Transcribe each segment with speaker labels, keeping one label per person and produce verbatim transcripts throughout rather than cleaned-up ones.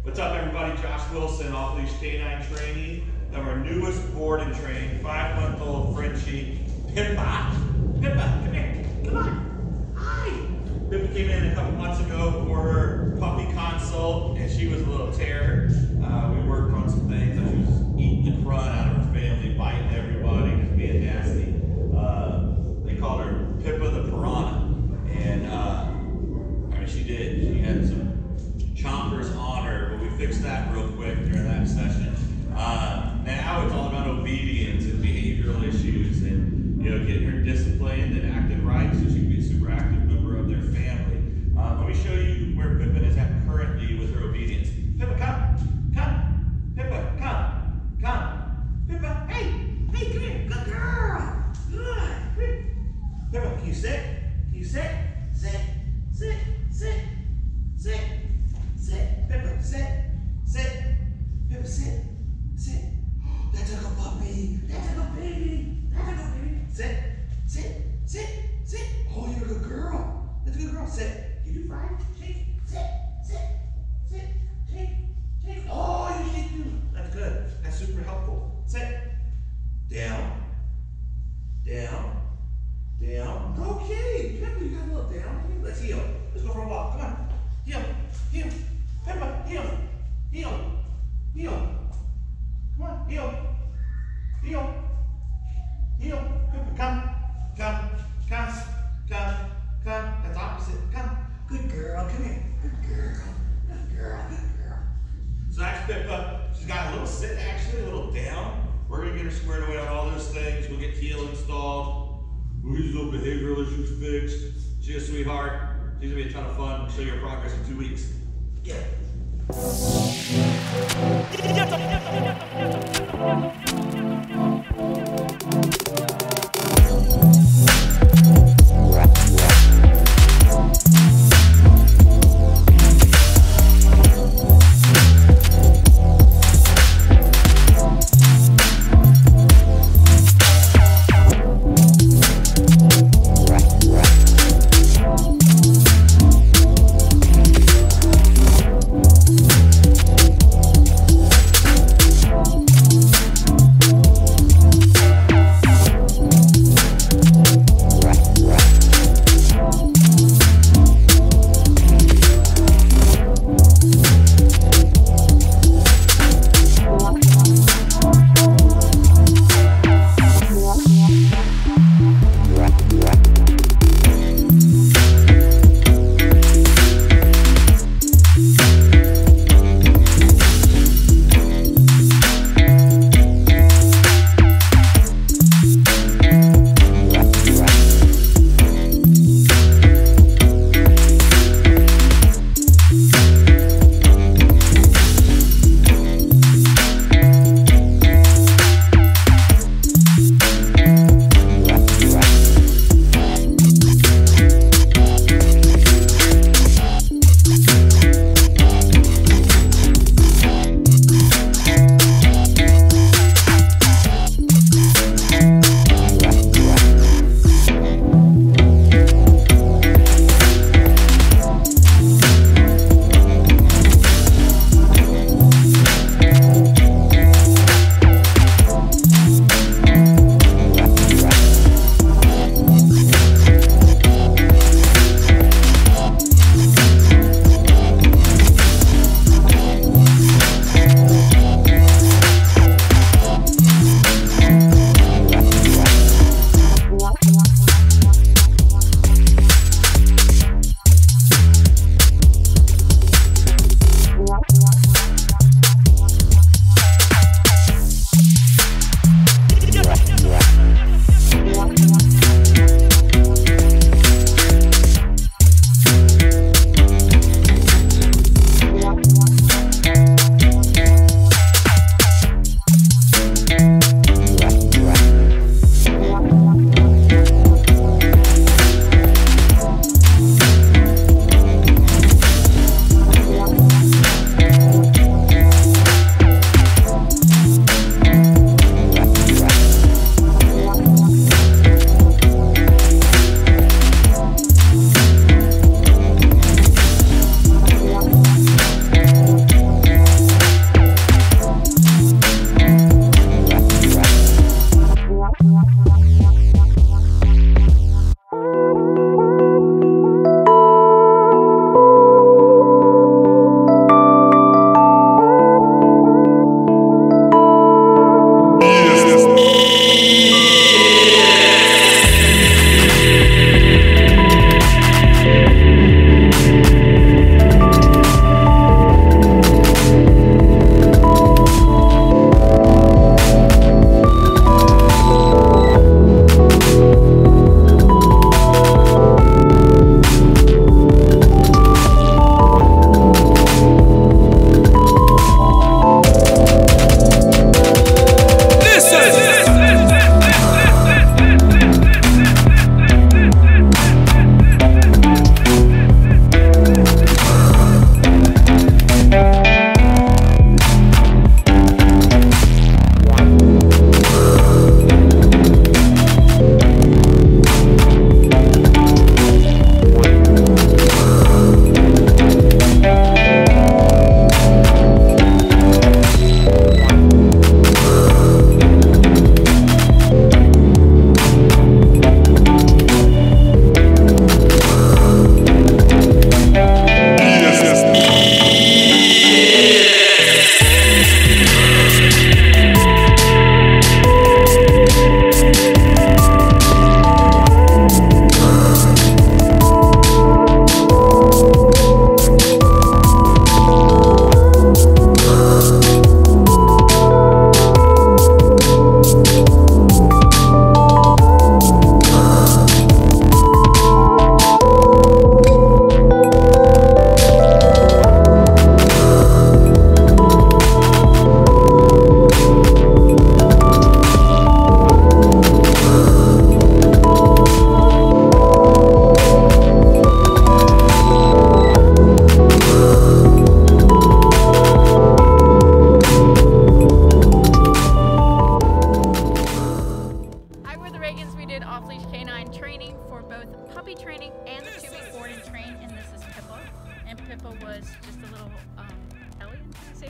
Speaker 1: What's up, everybody? Josh Wilson, off-leash canine trainee of our newest board and train, five-month-old Frenchie, Pippa. Pippa, come here. Come on. Hi. Pippa came in a couple months ago for her puppy consult, and she was a little terror. Uh, we worked on some things. She was eating the crud out of her family, biting everybody, just being nasty. Uh, they called her Pippa the Piranha, and uh, I mean, she did. She had some chompers on her, but we fixed that real quick during that session. Uh, now it's all about obedience and behavioral issues, and you know, getting her disciplined and acting right so she can be a super active member of their family. Uh, let me show you where Pippa is at currently with her obedience. Pippa, come, come. Pippa, come, come. Pippa, hey, hey, come here, good girl. Good. Pippa, can you sit? Can you sit? Sit, sit, sit, sit. Sit, Pippa, sit, sit, Pippa, sit, sit. Oh, that's like a puppy, that's like a baby, that's like a baby. Sit, sit, sit, sit. Oh, you're a good girl. That's a good girl. Sit. You do fine. Shake, sit, sit, sit, shake, shake. Oh, you shake too. That's good. That's super helpful. Sit. Down, down, down. Okay, Pippa, you got a little down. Let's heel. Let's go for a walk. Come on. Heel, heel. Pippa, heel, heel, heel. Come on, heel, heel, heel. Pippa, come, come, come, come, come. That's opposite. Come. Good girl. Come here. Good girl. Good girl. Good girl. So that's Pippa. She's got a little sit, actually, a little down. We're gonna get her squared away on all those things. We'll get heel installed. We'll get these little behavioral issues fixed. She's a sweetheart. She's gonna be a ton of fun. We'll show you her progress in two weeks. Yeah.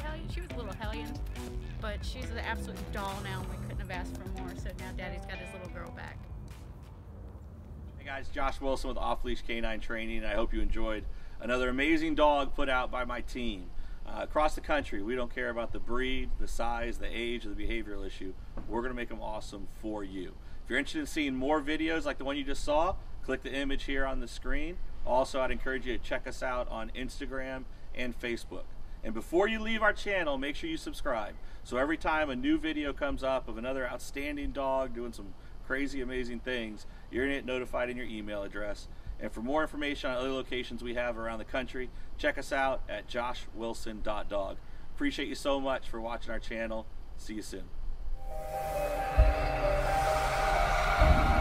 Speaker 2: hellion. She was a little hellion, but she's an absolute doll now, and we couldn't have asked for more. So now Daddy's got his little girl back.
Speaker 3: Hey guys, Josh Wilson with Off Leash Canine Training, and I hope you enjoyed another amazing dog put out by my team. Uh, across the country, we don't care about the breed, the size, the age, or the behavioral issue. We're going to make them awesome for you. If you're interested in seeing more videos like the one you just saw, click the image here on the screen. Also, I'd encourage you to check us out on Instagram and Facebook. And before you leave our channel, make sure you subscribe. So every time a new video comes up of another outstanding dog doing some crazy, amazing things, you're going to get notified in your email address. And for more information on other locations we have around the country, check us out at josh wilson dot dog. Appreciate you so much for watching our channel. See you soon.